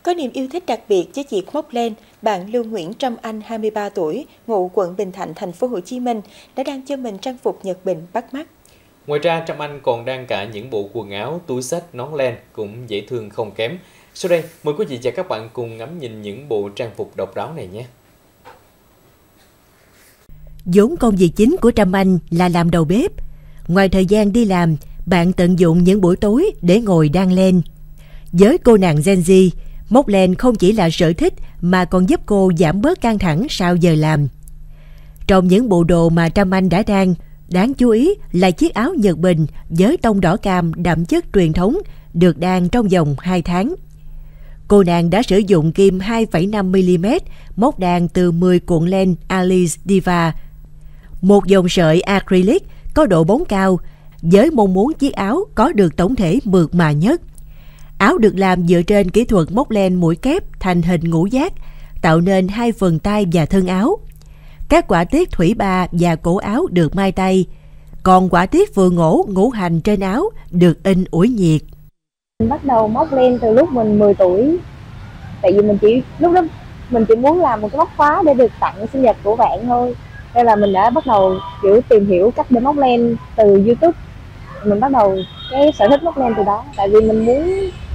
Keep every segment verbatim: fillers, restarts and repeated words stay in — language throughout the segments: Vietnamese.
Có niềm yêu thích đặc biệt với chiếc móc len, bạn Lưu Nguyễn Trâm Anh, hai mươi ba tuổi, ngụ quận Bình Thạnh, thành phố Hồ Chí Minh, đã đan cho mình trang phục Nhật Bình bắt mắt. Ngoài ra, Trâm Anh còn đan cả những bộ quần áo, túi xách, nón len cũng dễ thương không kém. Sau đây, mời quý vị và các bạn cùng ngắm nhìn những bộ trang phục độc đáo này nhé. Vốn công việc chính của Trâm Anh là làm đầu bếp. Ngoài thời gian đi làm, bạn tận dụng những buổi tối để ngồi đan len. Với cô nàng Gen Z, móc len không chỉ là sở thích mà còn giúp cô giảm bớt căng thẳng sau giờ làm. Trong những bộ đồ mà Trâm Anh đã đan, đáng chú ý là chiếc áo Nhật Bình với tông đỏ cam đậm chất truyền thống được đan trong vòng hai tháng. Cô nàng đã sử dụng kim hai phẩy năm mi li mét móc đan từ mười cuộn len Alice Diva, một dòng sợi acrylic có độ bóng cao, với mong muốn chiếc áo có được tổng thể mượt mà nhất. Áo được làm dựa trên kỹ thuật móc len mũi kép thành hình ngũ giác, tạo nên hai phần tay và thân áo. Các họa tiết thủy ba và cổ áo được mai tay, còn họa tiết vựa ngổ ngũ hành trên áo được in ủi nhiệt. Mình bắt đầu móc len từ lúc mình mười tuổi. Tại vì mình chỉ lúc đó mình chỉ muốn làm một cái móc khóa để được tặng sinh nhật của bạn thôi. Nên là mình đã bắt đầu kiểu tìm hiểu cách để móc len từ YouTube. Mình bắt đầu cái sở thích móc len từ đó. Tại vì mình muốn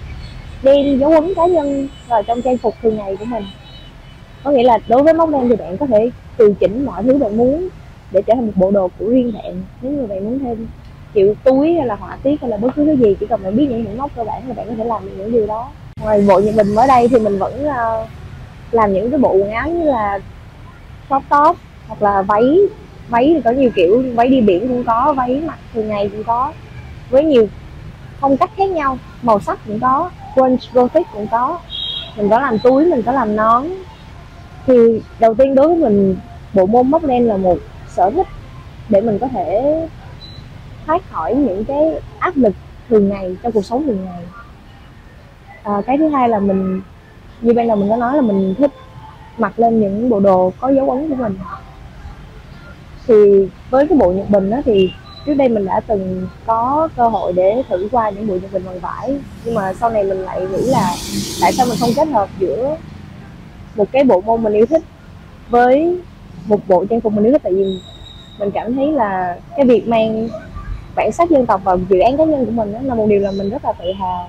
đem dấu ấn cá nhân vào trong trang phục thường ngày của mình. Có nghĩa là đối với móc len thì bạn có thể tùy chỉnh mọi thứ bạn muốn để trở thành một bộ đồ của riêng bạn. Nếu như bạn muốn thêm kiểu túi hay là họa tiết hay là bất cứ cái gì, chỉ cần bạn biết những những móc cơ bản thì bạn có thể làm được những điều đó. Ngoài bộ Nhật Bình ở đây thì mình vẫn uh, làm những cái bộ quần áo như là crop top hoặc là váy. Váy thì có nhiều kiểu, váy đi biển cũng có, váy mặc thường ngày cũng có, với nhiều phong cách khác nhau, màu sắc cũng có, grunge gothic cũng có. Mình có làm túi, mình có làm nón. Thì đầu tiên đối với mình, bộ môn móc len là một sở thích để mình có thể thoát khỏi những cái áp lực thường ngày trong cuộc sống thường ngày. À, cái thứ hai là mình, như ban đầu mình có nói là mình thích mặc lên những bộ đồ có dấu ấn của mình. Thì với cái bộ Nhật Bình đó thì trước đây mình đã từng có cơ hội để thử qua những bộ Nhật Bình bằng vải, nhưng mà sau này mình lại nghĩ là tại sao mình không kết hợp giữa một cái bộ môn mình yêu thích với một bộ trang phục mình yêu thích. Tại vì mình cảm thấy là cái việc mang bản sắc dân tộc vào dự án cá nhân của mình đó là một điều là mình rất là tự hào.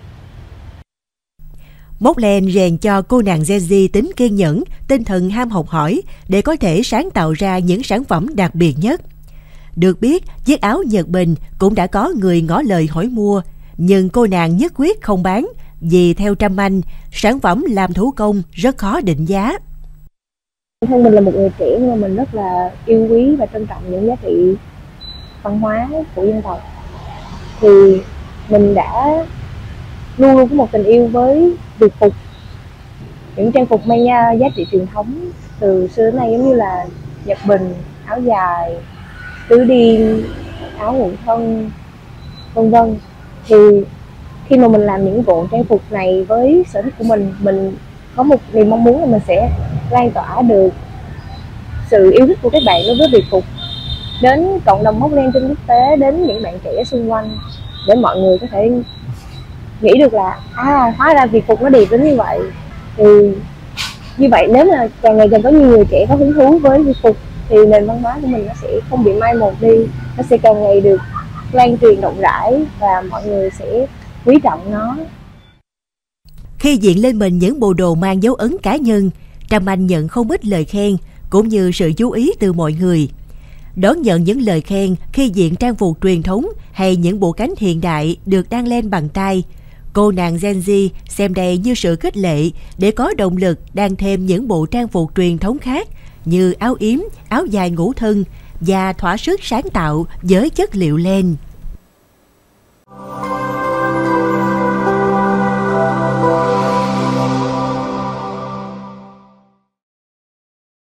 Móc len rèn cho cô nàng Gen Z tính kiên nhẫn, tinh thần ham học hỏi để có thể sáng tạo ra những sản phẩm đặc biệt nhất. Được biết, chiếc áo Nhật Bình cũng đã có người ngỏ lời hỏi mua, nhưng cô nàng nhất quyết không bán vì theo Trâm Anh, sản phẩm làm thủ công rất khó định giá. Thân mình là một người trẻ nhưng mà mình rất là yêu quý và trân trọng những giá trị văn hóa của dân tộc. Thì mình đã luôn luôn có một tình yêu với việc phục, những trang phục mang giá trị truyền thống từ xưa đến nay, giống như là Nhật Bình, áo dài, tứ điên, áo ngụy thân, vân vân. Thì khi mà mình làm những bộ trang phục này với sở thích của mình, mình có một niềm mong muốn là mình sẽ lan tỏa được sự yêu thích của các bạn đối với việc phục đến cộng đồng móc len trên quốc tế, đến những bạn trẻ xung quanh, để mọi người có thể nghĩ được là à, hóa ra việc phục nó đẹp đến như vậy. Thì như vậy nếu mà càng ngày càng có nhiều người trẻ có hứng thú với việc phục thì nền văn hóa của mình nó sẽ không bị mai một đi, nó sẽ càng ngày được lan truyền rộng rãi và mọi người sẽ quý trọng nó. Khi diện lên mình những bộ đồ mang dấu ấn cá nhân, Trâm Anh nhận không ít lời khen cũng như sự chú ý từ mọi người. Đón nhận những lời khen khi diện trang phục truyền thống hay những bộ cánh hiện đại được đan len bằng tay, cô nàng Gen Z xem đây như sự khích lệ để có động lực đan thêm những bộ trang phục truyền thống khác như áo yếm, áo dài ngũ thân và thỏa sức sáng tạo với chất liệu len.